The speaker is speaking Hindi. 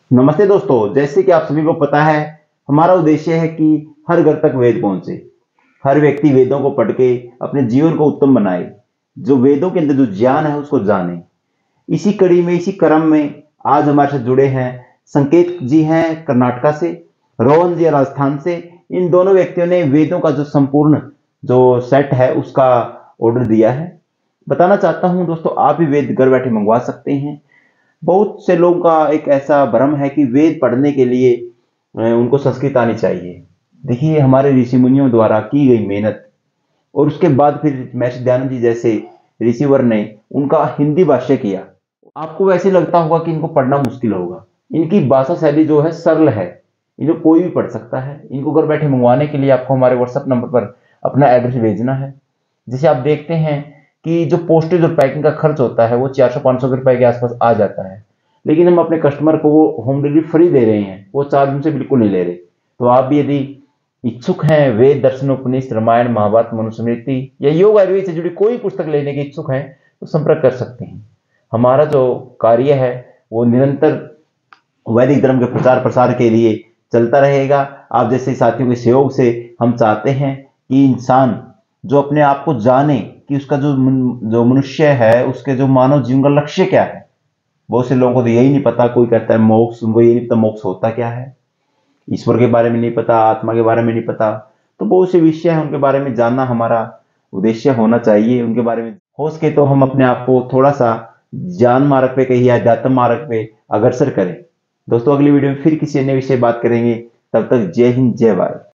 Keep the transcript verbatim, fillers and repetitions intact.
नमस्ते दोस्तों, जैसे कि आप सभी को पता है, हमारा उद्देश्य है कि हर घर तक वेद पहुंचे। हर व्यक्ति वेदों को पढ़ के अपने जीवन को उत्तम बनाए, जो वेदों के अंदर जो ज्ञान है उसको जाने। इसी कड़ी में, इसी क्रम में आज हमारे साथ जुड़े हैं संकेत जी हैं कर्नाटका से, रोहन जी राजस्थान से। इन दोनों व्यक्तियों ने वेदों का जो संपूर्ण जो सेट है उसका ऑर्डर दिया है। बताना चाहता हूं दोस्तों, आप भी वेद घर बैठे मंगवा सकते हैं। बहुत से लोगों का एक ऐसा भ्रम है कि वेद पढ़ने के लिए अ, उनको संस्कृत आनी चाहिए। देखिए, हमारे ऋषि मुनियों द्वारा की गई मेहनत और उसके बाद फिर महर्षि दयानंद जी जैसे ऋषिवर ने उनका हिंदी भाष्य किया। आपको वैसे लगता होगा कि इनको पढ़ना मुश्किल होगा। इनकी भाषा शैली जो है सरल है, इनको कोई भी पढ़ सकता है। इनको घर बैठे मंगवाने के लिए आपको हमारे व्हाट्सएप नंबर पर अपना एड्रेस भेजना है। जैसे आप देखते हैं कि जो पोस्टेज और पैकिंग का खर्च होता है वो चार सौ पाँच सौ रुपए के आसपास आ जाता है, लेकिन हम अपने कस्टमर को वो होम डिलीवरी फ्री दे रहे हैं, वो चार्ज उनसे बिल्कुल नहीं ले रहे। तो आप भी यदि इच्छुक हैं, वेद दर्शन उपनिषद रामायण महाभारत मनुस्मृति या योग आयुर्वेद से जुड़ी कोई पुस्तक लेने के इच्छुक हैं तो संपर्क कर सकते हैं। हमारा जो कार्य है वो निरंतर वैदिक धर्म के प्रचार प्रसार के लिए चलता रहेगा। आप जैसे साथियों के सहयोग से हम चाहते हैं कि इंसान जो अपने आप को जाने कि उसका जो जो मनुष्य है उसके जो मानव जीवन का लक्ष्य क्या है। बहुत से लोगों को तो यही नहीं पता। कोई कहता है मोक्ष, उनको यही नहीं पता मोक्ष होता क्या है, ईश्वर के बारे में नहीं पता, आत्मा के बारे में नहीं पता। तो बहुत से विषय हैं, उनके बारे में जानना हमारा उद्देश्य होना चाहिए। उनके बारे में हो सके तो हम अपने आप को थोड़ा सा ज्ञान मार्ग पे कहीं अध्यात्म मार्ग पे अग्रसर करें। दोस्तों, अगली वीडियो में फिर किसी अन्य विषय बात करेंगे। तब तक जय हिंद, जय भारत।